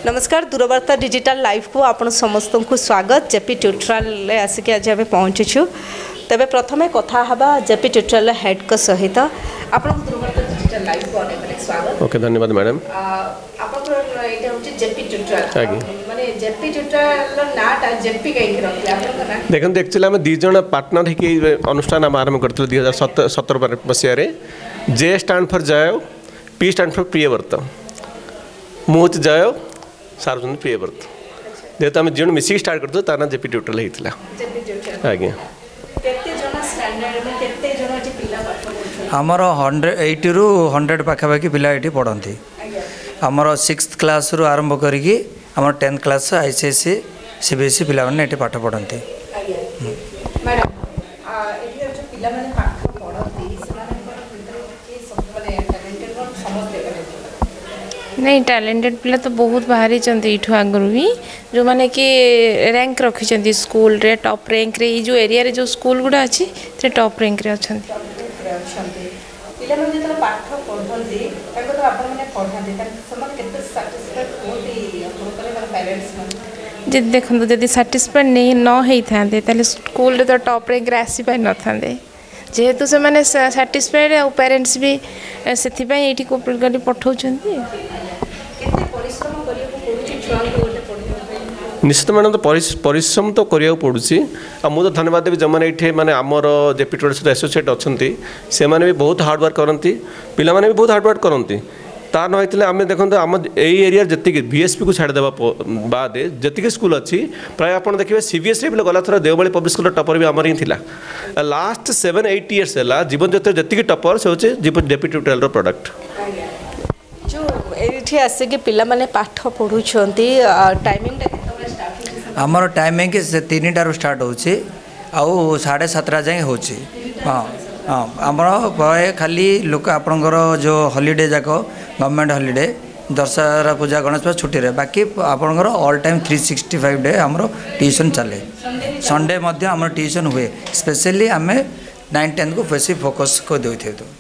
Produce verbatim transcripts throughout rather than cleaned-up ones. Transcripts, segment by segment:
नमस्कार दूरवार्ता digital live को आपण समस्त को स्वागत जेपी ट्यूटोरियल आसिक आज आम पहुँचीछु तेरे प्रथम कथा हवा जेपी ट्यूटोरियल हेड को सहित आपण दूरवार्ता डिजिटल लाइव को अनेक स्वागत। ओके धन्यवाद मैडम। आपण एटा होची जेपी ट्यूटोरियल माने जेपी ट्यूटोरियल नाटा जेपी कहीं रखले आपण ना देखन एक्चुअली हम दि जण पार्टनर हेकि अनुष्ठान हम आरंभ करथि दो हज़ार सत्रह मसिया रे। J stand for Jay, P stand for Priyabrata, मुच जय सार्वजनिक प्रियव्रत जेहेतु आम जो मिसिक स्टार्ट करते तार ना जेपी ट्यूटोरियल होता आज्ञा आमर हंड्रेड एट्टी रु हंड्रेड पाखापाखि पिला ये पढ़ती आमर सिक्स क्लास रु आरंभ करी आम टेन्थ क्लास आईसीएससी सीबीएसई पिला माने ये पाठ पढ़ती। नहीं टैलेंटेड पिला तो बहुत बाहरी चंदी इठु आगरु भी जो माने कि रैंक रखी चंदी स्कूल रे टॉप रैंक रे जो एरिया रे जो स्कूल गुडा अछि ते टॉप रैंक रे अछंती पिला माने तो पाठ पढंती ताको तो आपण माने पढांती त समान केते सैटिस्फाइड होती अपन करे माने पेरेंट्स माने जे देखन जदी सैटिस्फाइड नहीं न हेई थांदे ताले स्कूल रे तो टॉप रैंक रे आसी पाइ न थांदे जेहेतु से माने सैटिस्फाइड और पेरेंट्स भी सेथि पई एठी को गली पठाउछंती निश्चित मैडम तो परिश्रम तो करिया पड़ुछि आ मु तो धन्यवाद देवी जमाने ये माने आमर जेपी ट्यूटोरियल एसोसिएट अच्छी से माने भी बहुत हार्ड वर्क करती पिला माने भी बहुत हार्ड वर्क करती ता नई आम देखते आम यही एरिया जी बीएसपी को छाड़देवा बाद जी स्कूल अच्छी प्राय आप देखिए सीबीएसई भी गला थर देवबाड़ी पब्लिक स्कूल टपर भी आमर ही थिला लास्ट सेवेन एट इयर्स है जीवन ज्योति जी टपर से होचे जेपी ट्यूटोरियल प्रोडक्ट जो ये आसिक पिला माने पाठ पढ़ुछंती टाइमिंग आमर टाइमिंग से तीन टारू स्टार्ट होची आउ साढ़े सातटा जाए होची। हाँ हाँ आमर प्राय खाली लोक आपणकर जो हॉलीडे जाक गवर्नमेंट हॉलीडे दशहरा पूजा गणेश पूजा छुट्टी रे बाकी आपणकर all time three sixty five day आमर ट्यूशन चले संडे मध्य आमर ट्यूशन हुए स्पेशली आम नाइन टेन को बेसी फोकस को देते तो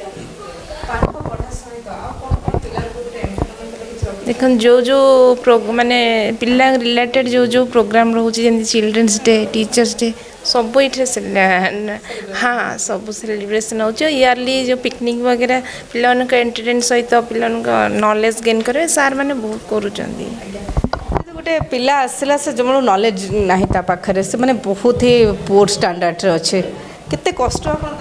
देखन जो जो माने पिला रिलेटेड जो जो प्रोग्राम रोचे जमी चिल्ड्रेन्स डे टीचर्स डे सब ये हाँ सब सेलिब्रेशन हो इयरली जो पिकनिक वगैरह पिला एंटरटेन सहित पिला नॉलेज गेन करे सार माने बहुत करूचंदी गोटे पिला आसला से जो नॉलेज नाही ता पाखरे से माने बहुत ही पोर स्टैंडर्ड रे अच्छे केते कष्ट अपन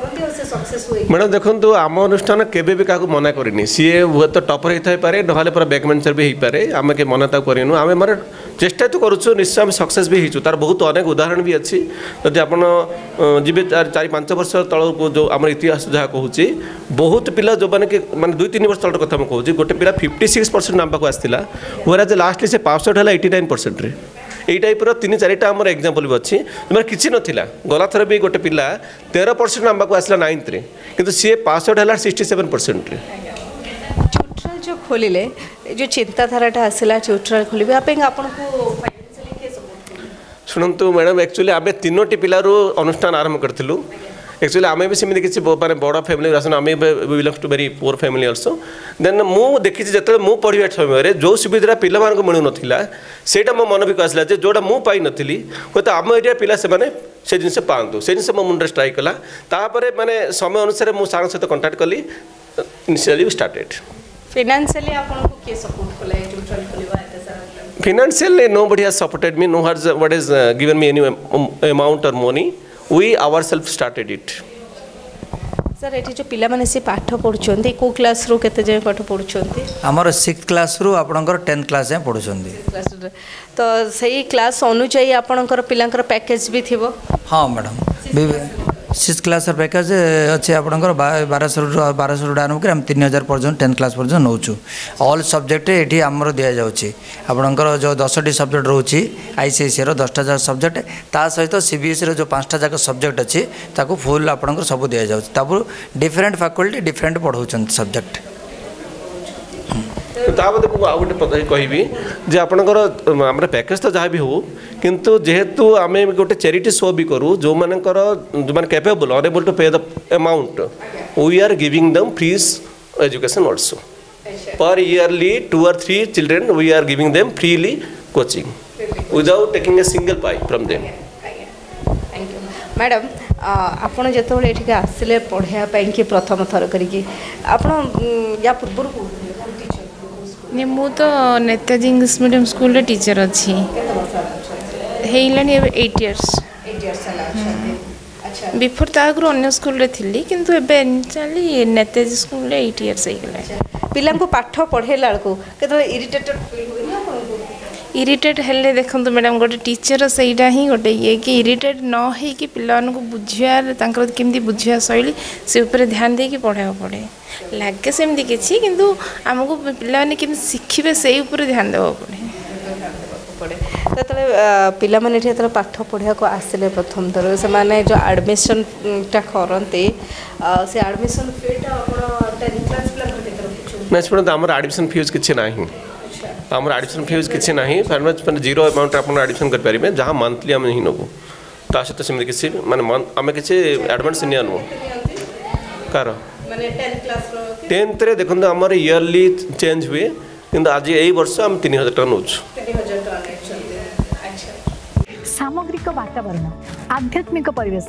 मैडम देखो आम अनुष्ठान केबे भी क्या मना करनी सी हुए तो टपर होता है पारे ना पूरा बैकमेंचर भी हो पारे आम के मना करूँ आम मारे चेष्टा तो करुँ निश्चय आम सक्सेस भी हो तार बहुत अनेक उदाहरण भी अच्छी जब आप जी चार पांच वर्ष तल को जो आम इतिहास जहाँ कहूँ बहुत पिला जो मैंने कि माने दुई तीन वर्ष तल कथा मुझे गोटे पिला फिफ्टी सिक्स परसेंट नाम पाक आसाला हुए लास्ट से पास आउट है एटी नाइन परसेंट रे यही टाइप तीन चारिटा आम एग्जाम्पल भी अच्छी मैंने किसी नाला गला थर भी गोटे पिला तेरह परसेंट नंबर को आसला नाइन्थ रे किंतु सी पास आउट है सिक्सटी सेवेन परसेंट रे ट्यूटोरियल जो खोलिले जो चिंताधाराटा आसला ट्यूटोरियल खोलिबे आपन आपनको फाइनेंशियली के सपोर्ट शुणु मैडम एक्चुअली आम तीनोटी पिलारू अनुष्ठान आरंभ करथिलु एक्चुअली आम भी सेमती किसी माने बड़ फैमिली आसन आम belongs to very poor family also then मु देखी जो मु पढ़ा समय जो सुविधा पिला मिलू ना सेटा मो मन भी आसला जोटा मु पाई नथिली हो तो आम एरिया पिला से माने से जिनसे पातु से जिन मो मुंडे स्ट्राइक कला तापर माने समय अनुसार मु सार सहित कांटेक्ट कली इनिशियली स्टार्टेड फाइनेंशियली आपन को के सपोर्ट कले ट्यूटोरियल खोलिबा एते सारा financially nobody has supported me no has what has uh, given me any amount or money we ourselves started it sir एठी जो पिला माने से पाठ पढुछंती को क्लास रो केते जे पाठ पढुछंती हमर सिक्स्थ क्लास रो आपनकर टेन्थ क्लास जे पढुछंती तो सही क्लास अनुसार आपनकर पिलांकर पैकेज भी थिबो। हां मैडम सिक्स क्लास पैकेज अच्छे आपंकर बारह सौ बारह सौ आरम्भ कर तीन हजार पर्यटन टेन्थ क्लास पर्यटन नौचु ऑल सब्जेक्ट ये आमर दि जाऊँगी आपंकर जो दसटी सब्जेक्ट रोचे आईसीएसई रो दसटा सब्जेक्ट ता सहित सीबीएसई रो जो पांचटा जाक सब्जेक्ट अच्छी ताकू फुल आपंकर सब दि जाऊँगी डिफरेंट फैकल्टी डिफरेंट पढ़ाऊँ सब्जेक्ट ताबदे मुझे आउ गोटे कहबी जे आपणकर आम पैकेज तो जहाँ भी हो किंतु जेहेतु आम गोटे चैरिटी शो भी करूँ जो मानकर जो मैंने capable enable to pay the amount we are giving them free education also per yearly two or three children we are giving them freely coaching without taking a single pie from them. Thank you madam आपण जेतबेले एठिके आसिले पढ़िया पई कि प्रथम थर करी आपण या पूर्व नहीं मु तो Netaji English medium school teacher अच्छी एट इयर्स बिफोर तागु अन्य स्कूल रे थिली किंतु एबे चली नेताजी स्कूल रे एट इयर्स हो पिला को पाठ पढ़ेला को केतबे इरिटेटेड फील होई ना इरिटेट हेले देखंतु मैडम गोटे टीचर सहीटा ही गोटे ये कि इरिटेट न हो कि पिलान को बुझियार तांकर केमती बुझिया शैली से ऊपर ध्यान दे कि पढ़ा पड़े लगे सेमती किसी किंतु आमको पिलाने केमती शिखिबे से ऊपर ध्यान देवा पड़े तो पिला माने जेतले पाठ पढ़िया को आसिले प्रथम थर से माने जो एडमिशन टा करते से एडमिशन फीटा आपण टेन क्लास पिला केतर ना स्टूडेंट हमर एडमिशन फीस किछि नाही आम एडमिशन फीस किसी ना फार्मेज जीरो अमाउंट आप एडमिशन करेंगे जहाँ मंथली आम ही नबू ता सहित सेमती किसी माने आम किसी एडवांस नि आनु कार टेन्थ रे देखो आमर इयरली चेंज हुए किंतु आज यही वर्ष आम तीन हजार टका नौ सामग्रिक वातावरण आध्यात्मिक परिवेश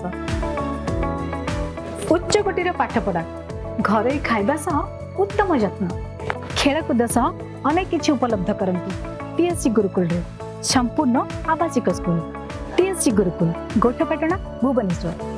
उच्च कोटीर पाठपढ़ा घर खाइबा सह उत्तम जत्न खेलकूद सह अनेक किछि उपलब्ध करंती टीएससी गुरुकुल रे संपूर्ण आवासिक स्कूल टीएससी गुरुकुल गोठपाटना भुवनेश्वर।